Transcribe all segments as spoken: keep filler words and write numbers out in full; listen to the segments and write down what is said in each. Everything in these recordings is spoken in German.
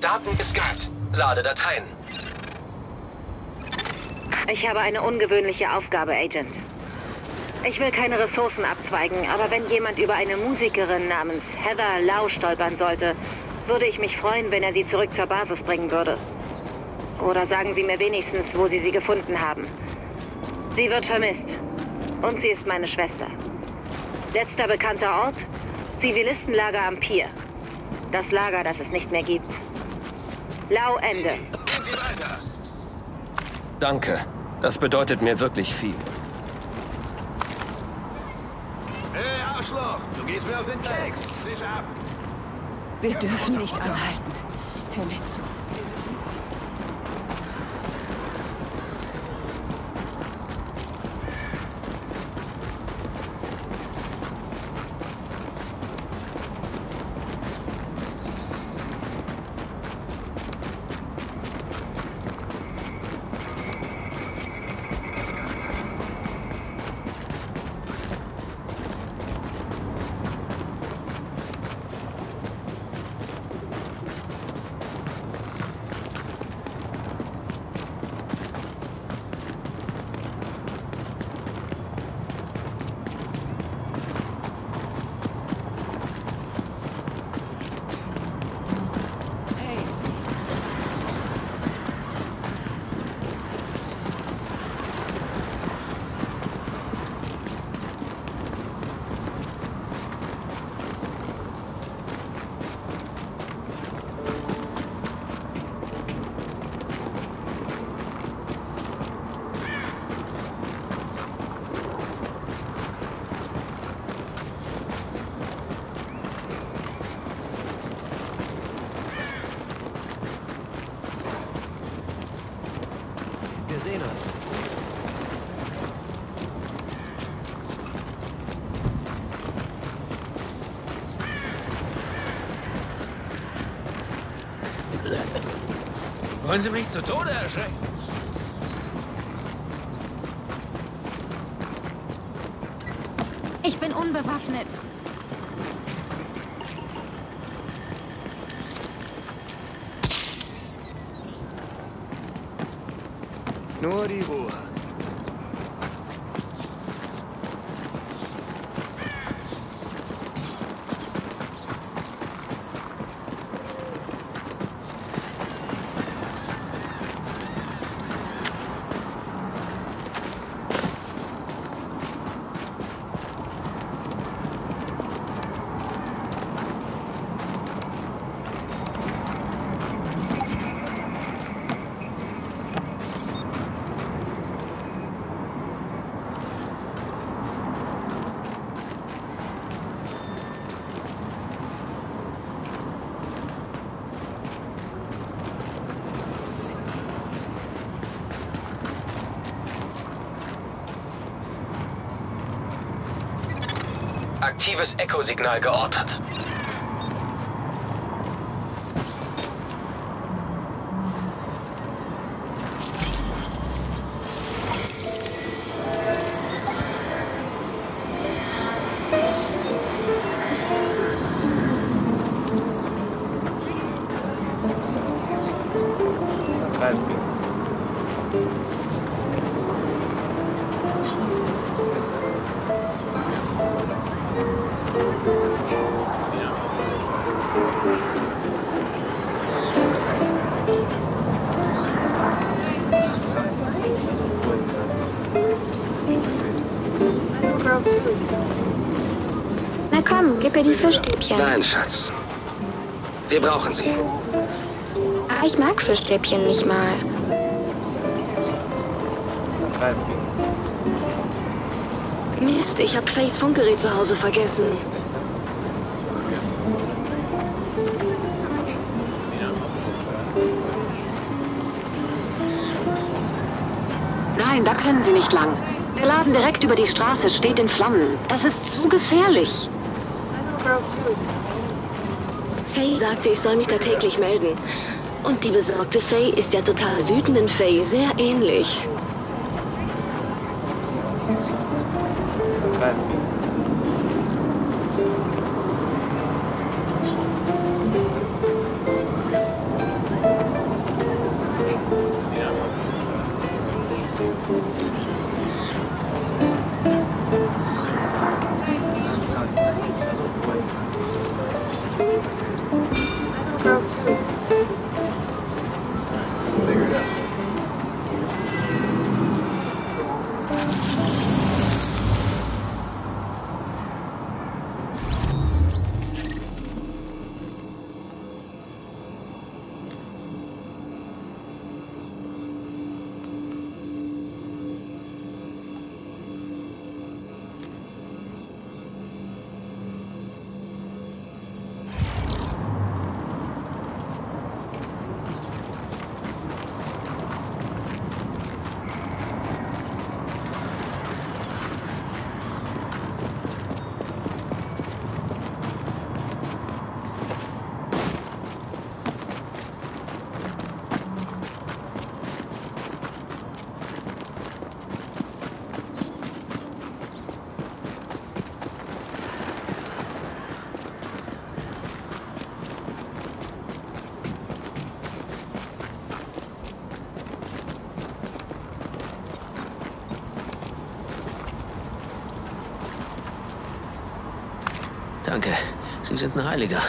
Daten gescannt. Lade Dateien. Ich habe eine ungewöhnliche Aufgabe, Agent. Ich will keine Ressourcen abzweigen, aber wenn jemand über eine Musikerin namens Heather Lau stolpern sollte, würde ich mich freuen, wenn er sie zurück zur Basis bringen würde. Oder sagen Sie mir wenigstens, wo Sie sie gefunden haben. Sie wird vermisst. Und sie ist meine Schwester. Letzter bekannter Ort? Zivilistenlager am Pier. Das Lager, das es nicht mehr gibt. Lau, Ende. Danke. Das bedeutet mir wirklich viel. Hey, Arschloch! Du gehst mir auf den Keks! Sicher ab! Wir dürfen nicht anhalten. Hör mir zu. Wir sehen uns. Wollen Sie mich zu Tode erschrecken? Ich bin unbewaffnet. Nur die Ruhe. Aktives Echo-Signal geortet. Na komm, gib ihr die Fischstäbchen. Nein, Schatz. Wir brauchen sie. Ah, ich mag Fischstäbchen nicht mal. Mist, ich hab Fays Funkgerät zu Hause vergessen. Nein, da können Sie nicht lang. Der Laden direkt über die Straße steht in Flammen. Das ist zu gefährlich. Faye sagte, ich soll mich da täglich melden. Und die besorgte Faye ist der total wütenden Faye sehr ähnlich. Danke. Sie sind ein Heiliger.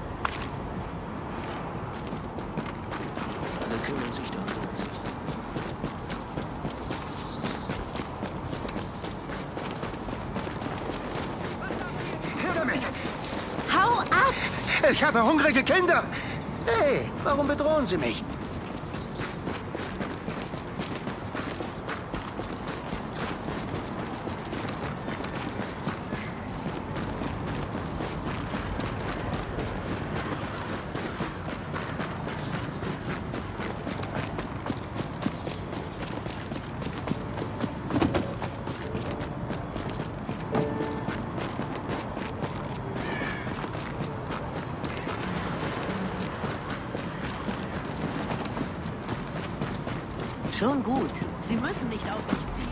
Alle kümmern sich doch um sich. Her damit! Hau ab! Ich habe hungrige Kinder! Hey, warum bedrohen Sie mich? Schon gut. Sie müssen nicht auf mich zielen.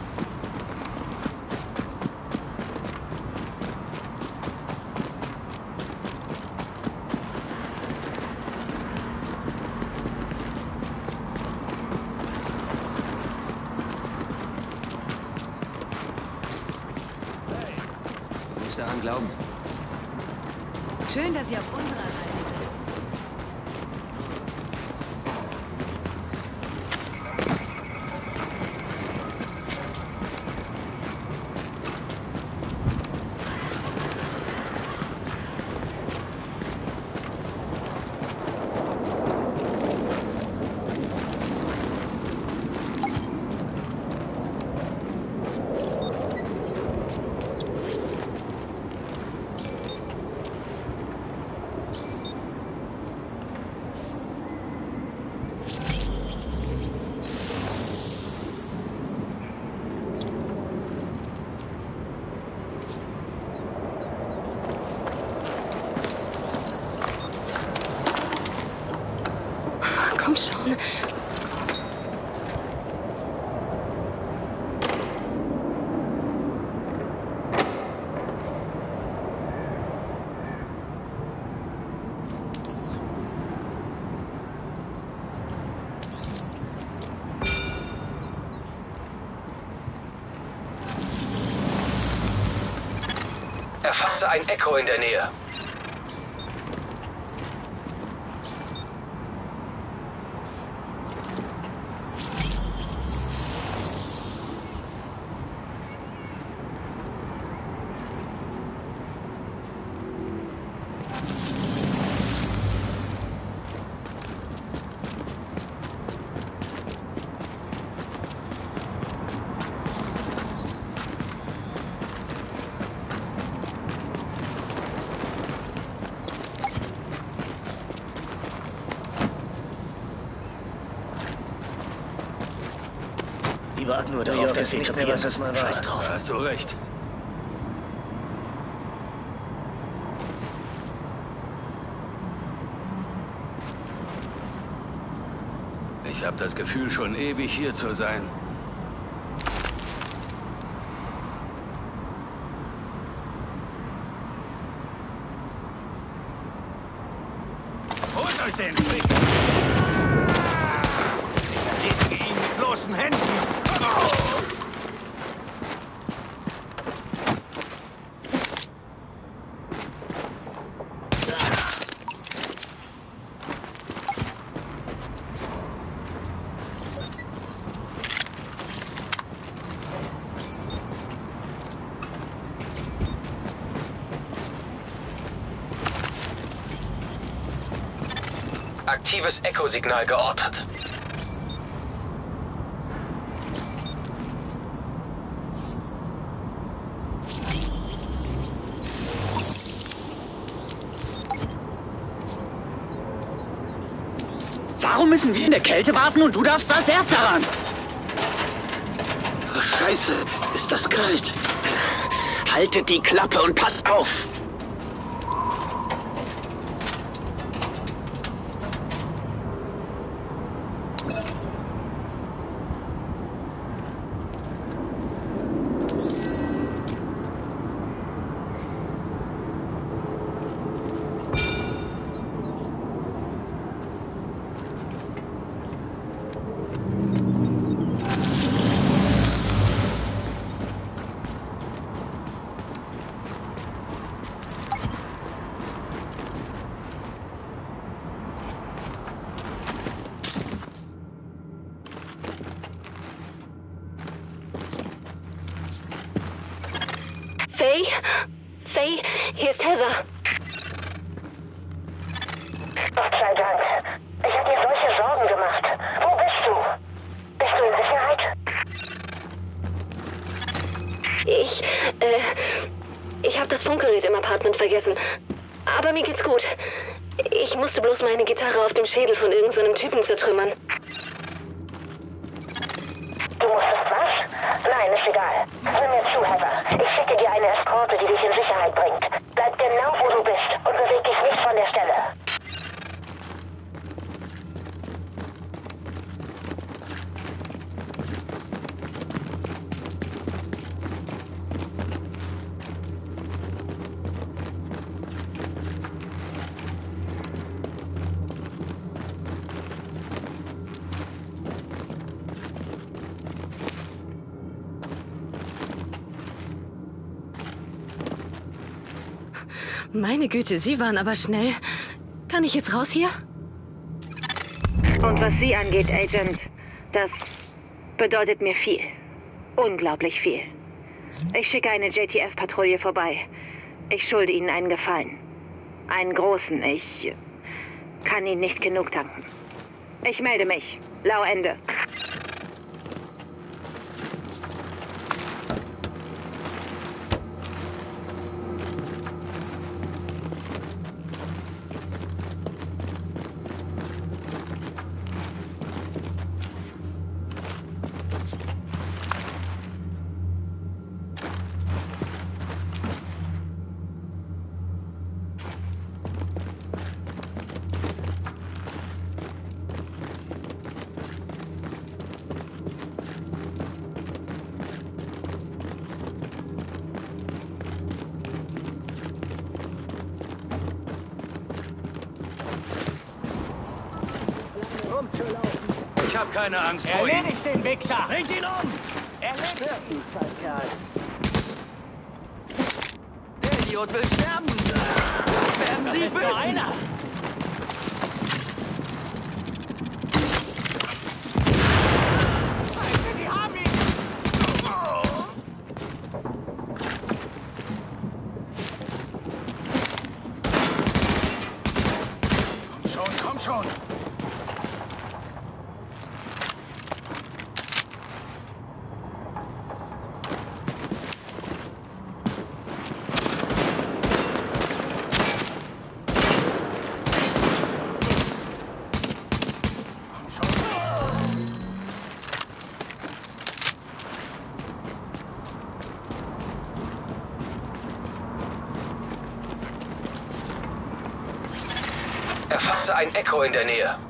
Hey, du musst daran glauben. Schön, dass Sie auf unserer Seite sind. Komm schon. Erfasse ein Echo in der Nähe. Die warten nur darauf, dass sie kapieren. Was es mal war. Scheiß drauf. Da hast du recht. Ich habe das Gefühl, schon ewig hier zu sein. Holt euch den Trick! Ich erledige ihn mit bloßen Händen! Aktives Echo-Signal geortet. Warum müssen wir in der Kälte warten und du darfst als Erster ran? Oh, Scheiße, ist das kalt. Haltet die Klappe und passt auf. Faye? Faye, hier ist Heather. Gott sei Dank. Ich habe mir solche Sorgen gemacht. Wo bist du? Bist du in Sicherheit? Ich, äh, ich habe das Funkgerät im Apartment vergessen. Aber mir geht's gut. Ich musste bloß meine Gitarre auf dem Schädel von irgendeinem Typen zertrümmern. Du musstest was? Nein, ist egal. Hör mir zu, Heather. Ich schicke dir eine Eskorte, die dich in Sicherheit bringt. Bleib genau, wo du bist und beweg dich nicht von der Stelle. Meine Güte, Sie waren aber schnell. Kann ich jetzt raus hier? Und was Sie angeht, Agent, das bedeutet mir viel. Unglaublich viel. Ich schicke eine J T F-Patrouille vorbei. Ich schulde Ihnen einen Gefallen. Einen großen. Ich kann Ihnen nicht genug danken. Ich melde mich. Lau Ende. Ich hab keine Angst vor ihm. Erledigt den Wichser! Bringt ihn um! Erledigt ihn, Scheißkerl! Der Idiot will sterben! Werden Das Sie ist nur böse? einer! Sie haben ihn! Komm schon, komm schon. Erfasste ein Echo in der Nähe.